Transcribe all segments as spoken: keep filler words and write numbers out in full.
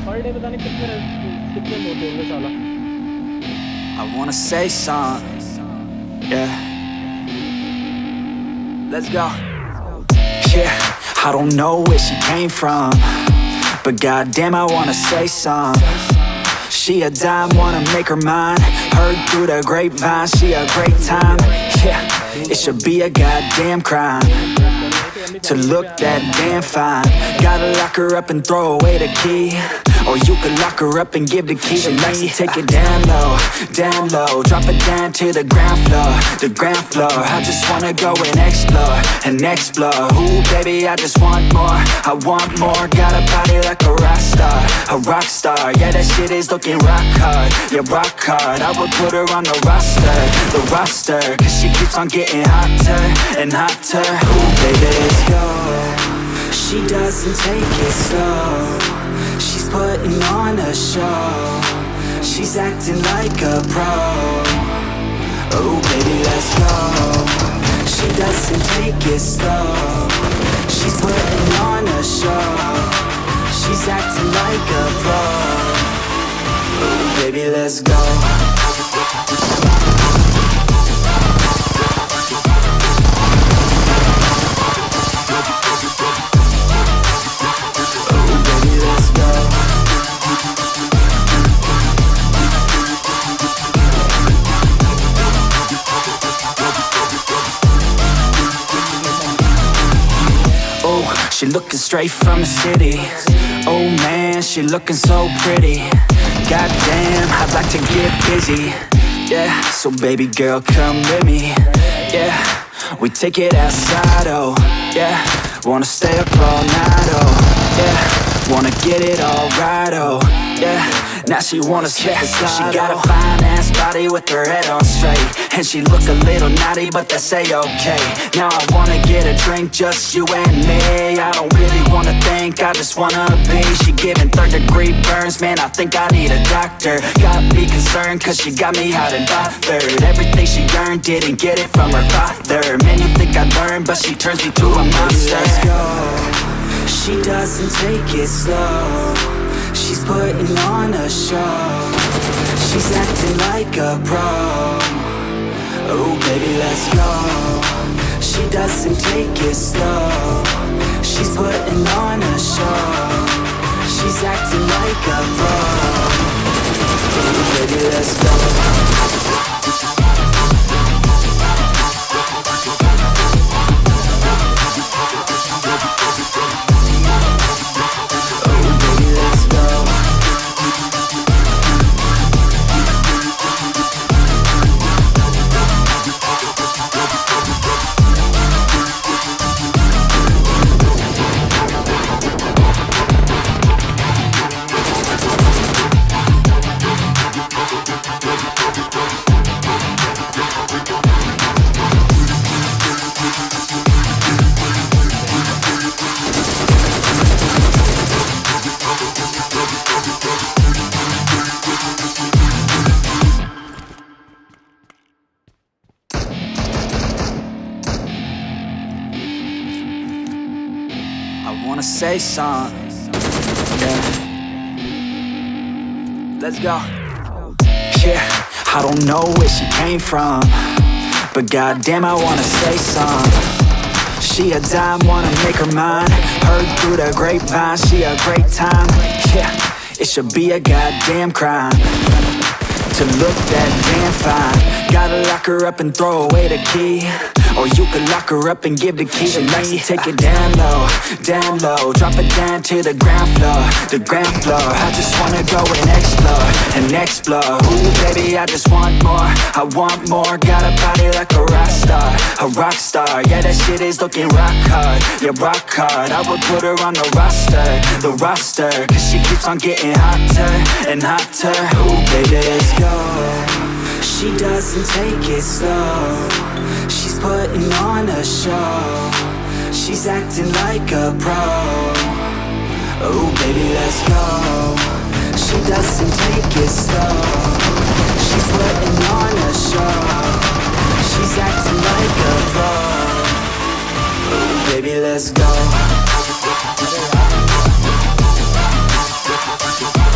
Per day पता नहीं कितने कितने होते होंगे साला। I wanna say something, yeah. Let's go. Yeah, I don't know where she came from, but goddamn I wanna say something. She a dime, wanna make her mine. Heard through the grapevine, she a great time. Yeah, it should be a goddamn crime to look that damn fine. Gotta lock her up and throw away the key, or you could lock her up and give the key to me. Take it down low, down low, drop it down to the ground floor, the ground floor. I just wanna go and explore, and explore. Ooh baby, I just want more, I want more. Got a body like a rock star, a rock star. Yeah, that shit is looking rock hard, yeah rock hard. I would put her on the roster, the roster, cause she keeps on getting hotter and hotter. Ooh baby, let's go. She doesn't take it slow, she's putting on a show. She's acting like a pro. Oh baby, let's go. She doesn't take it slow, she's putting on a show. She's acting like a pro. Oh baby, let's go. She looking straight from the city. Oh man, she looking so pretty. Goddamn, I'd like to get busy. Yeah, so baby girl, come with me. Yeah, we take it outside, oh yeah. Wanna stay up all night, oh yeah. Wanna get it all right, oh yeah. Now she wanna skip yeah, the slide. She got a fine ass body with her head on straight, and she look a little naughty, but that's a-okay. Now I wanna get a drink, just you and me. I don't really wanna think, I just wanna be. She giving third degree burns, man, I think I need a doctor. Got me concerned, cause she got me hot and bothered. Everything she earned, didn't get it from her father. Man, you think I learned, but she turns me to a monster. Let's go. She doesn't take it slow, she's putting on a show. She's acting like a pro. Oh baby, let's go. She doesn't take it slow, she's putting on a show. She's acting like a pro. Oh baby, let's go. I wanna say something, yeah. Let's go. Yeah, I don't know where she came from, but goddamn I wanna say something. She a dime, wanna make her mine. Heard through the grapevine, she a great time. Yeah, it should be a goddamn crime to look that damn fine. Gotta lock her up and throw away the key, or you could lock her up and give the key to me. Take it down low, down low, drop it down to the ground floor, the ground floor. I just wanna go and explore, and explore. Ooh baby, I just want more, I want more. Got a body like a rock star, a rock star. Yeah, that shit is looking rock hard, yeah rock hard. I would put her on the roster, the roster, cause she keeps on getting hotter and hotter. Ooh baby, let's go. She doesn't take it slow, she's putting on a show. She's acting like a pro. Oh baby, let's go. She doesn't take it slow, she's putting on a show. She's acting like a pro. Oh baby, let's go.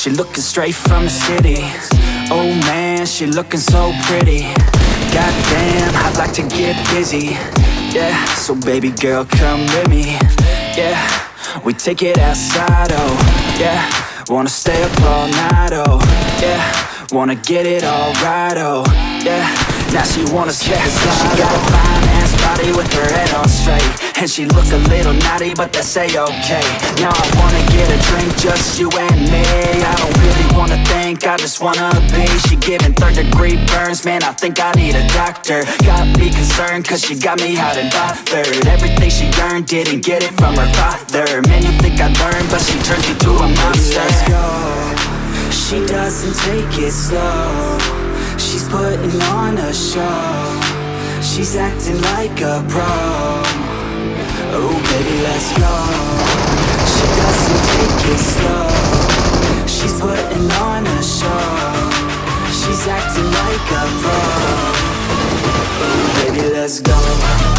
she looking straight from the city. Oh man, she looking so pretty. Goddamn, I'd like to get busy. Yeah, so baby girl, come with me. Yeah, we take it outside, oh yeah. Wanna stay up all night, oh yeah. Wanna get it all right, oh yeah. Now she wanna slip and slide. She got a fine ass body with her head on straight, and she look a little naughty, but that's a-okay. Now I wanna get a drink, just you and me. I don't really wanna think, I just wanna be. She giving third degree burns, man, I think I need a doctor. Got me concerned, cause she got me hot and bothered. Everything she earned, didn't get it from her father. Man, you think I learned, but she turns me to a monster. Let's go. She doesn't take it slow, she's putting on a show. She's acting like a pro. Oh baby, let's go. She doesn't take it slow, she's putting on a show. She's acting like a pro. Oh baby, let's go.